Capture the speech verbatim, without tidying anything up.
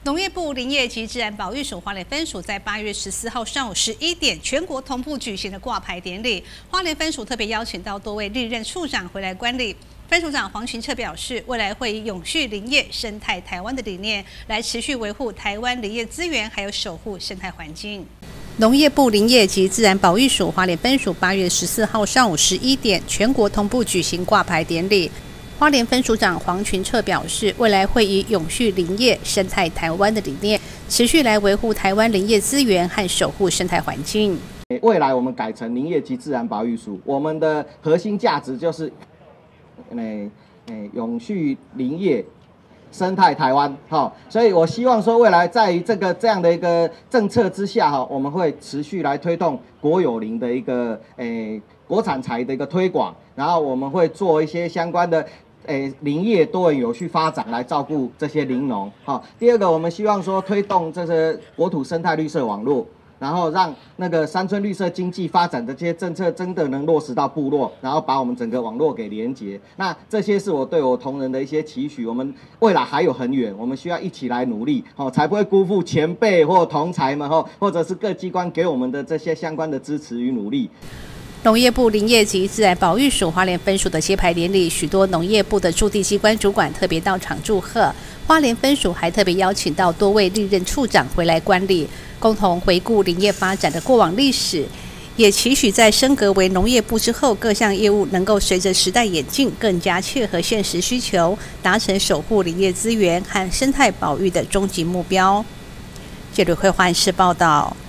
农业部林业及自然保育署花莲分署在八月十四号上午十一点，全国同步举行的挂牌典礼。花莲分署特别邀请到多位历任处长回来观礼。分署长黄群彻表示，未来会以永续林业、生态台湾的理念，来持续维护台湾林业资源，还有守护生态环境。农业部林业及自然保育署花莲分署八月十四号上午十一点，全国同步举行挂牌典礼。花莲分署长黄群彻表示，未来会以永续林业、生态台湾的理念，持续来维护台湾林业资源和守护生态环境。 未来我们改成林业及自然保育署，我们的核心价值就是，诶诶，永续林业、生态台湾，哈，所以我希望说，未来在于这个这样的一个政策之下，哈，我们会持续来推动国有林的一个诶国产材的一个推广，然后我们会做一些相关的。诶，林业多元有序发展来照顾这些林农。好，第二个，我们希望说推动这些国土生态绿色网络，然后让那个山村绿色经济发展的这些政策真的能落实到部落，然后把我们整个网络给连结。那这些是我对我同仁的一些期许。我们未来还有很远，我们需要一起来努力，好，才不会辜负前辈或同才们，或或者是各机关给我们的这些相关的支持与努力。 农业部林业及自然保育署花莲分署的揭牌典礼，许多农业部的驻地机关主管特别到场祝贺。花莲分署还特别邀请到多位历任处长回来观礼，共同回顾林业发展的过往历史，也期许在升格为农业部之后，各项业务能够随着时代演进，更加切合现实需求，达成守护林业资源和生态保育的终极目标。记者会换视报道。